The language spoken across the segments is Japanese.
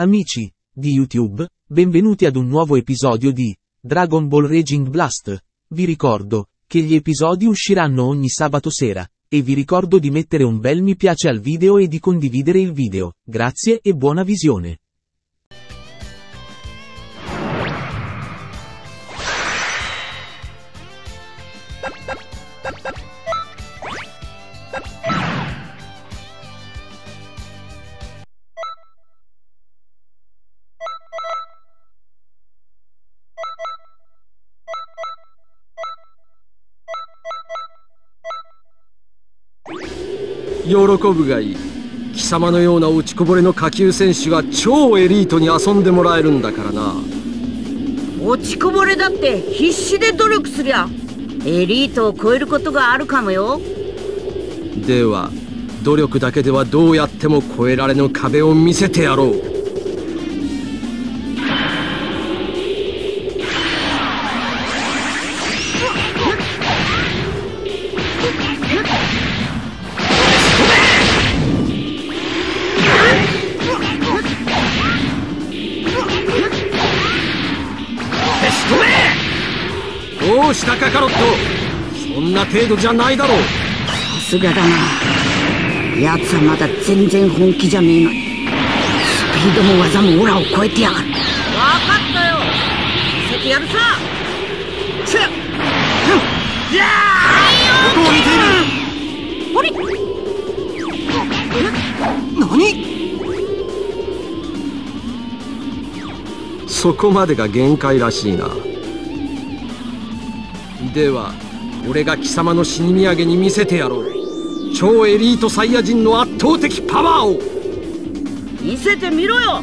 Amici di YouTube, benvenuti ad un nuovo episodio di Dragon Ball Raging Blast. Vi ricordo che gli episodi usciranno ogni sabato sera, e vi ricordo di mettere un bel mi piace al video e di condividere il video. Grazie e buona visione. 喜ぶがいい。貴様のような落ちこぼれの下級選手が超エリートに遊んでもらえるんだからな。 落ちこぼれだって必死で努力すりゃエリートを超えることがあるかもよ。 では努力だけではどうやっても越えられぬ壁を見せてやろう。どうしたカカロット、そんな程度じゃないだろう。 さすがだな。奴はまだ全然本気じゃねえのにスピードも技もオラを超えてやがる。分かったよ、見せてやるさ。チェッやー、 どこを見ている。 ほれ何？そこまでが限界らしいな。では俺が貴様の死に土産に見せてやろう。超エリートサイヤ人の圧倒的パワーを見せてみろよ。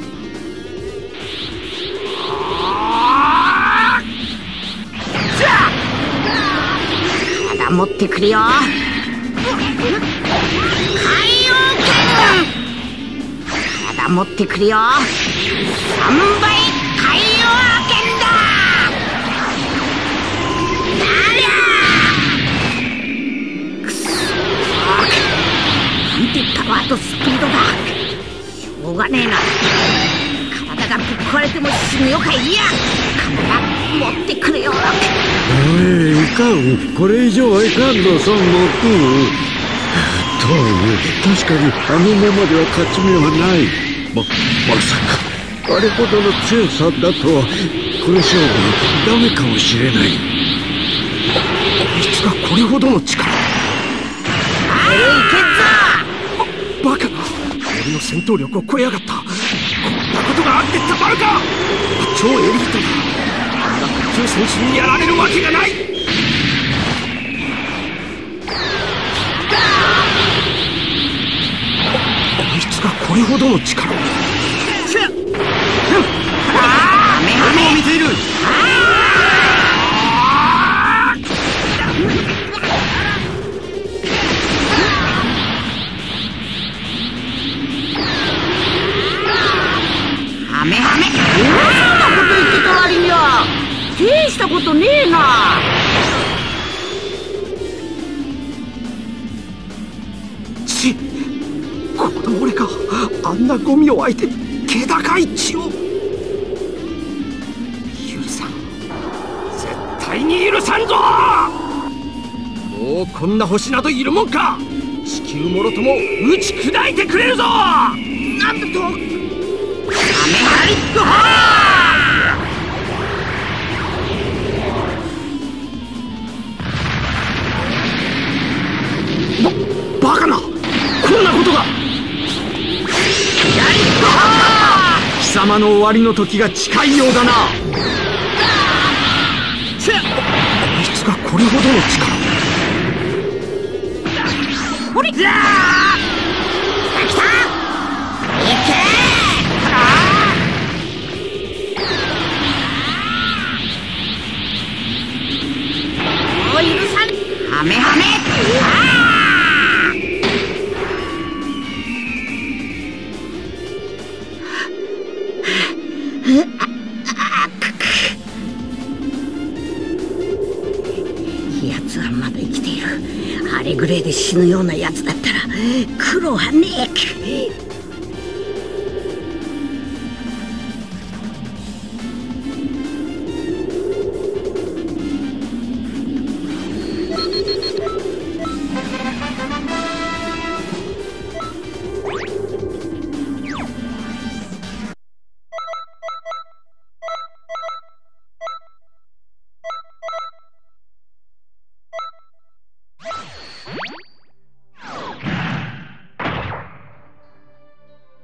体持ってくるよ。海洋拳体持ってくるよ。3倍海洋拳だ。パワーとスピードだ。しょうがねえな。体がぶっ壊れても死ぬよか。いや、体持ってくれよ。 いかん、これ以上はいかんの、孫悟空。確かにあのままでは勝ち目はない。まさかあれほどの強さだとはこの勝負ダメかもしれない。 こいつがこれほどの力。バカな、俺の戦闘力を超えやがった。こんなことがあってたまるか。超エリートだ。あんな下級選手にやられるわけがない。こいつがこれほどの力を。俺を見ている。 ハメハメ。そんなこと言ってた割には大したことねえな。 この俺があんなゴミを相手に気高い血を。許さん、絶対に許さんぞ。もうこんな星などいるもんか。地球もろとも打ち砕いてくれるぞ。なんだと。バカな、こんなことが。貴様の終わりの時が近いようだな。こいつがこれほどの力。ほれっ、来た来た。いけ許さん。ハメハメ。奴はまだ生きている。あれぐらいで死ぬような奴だったら苦労はねえ。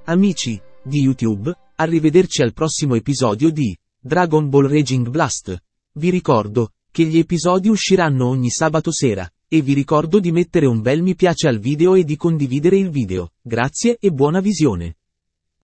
Amici di YouTube, arrivederci al prossimo episodio di Dragon Ball Raging Blast. Vi ricordo che gli episodi usciranno ogni sabato sera, e vi ricordo di mettere un bel mi piace al video e di condividere il video. Grazie e buona visione.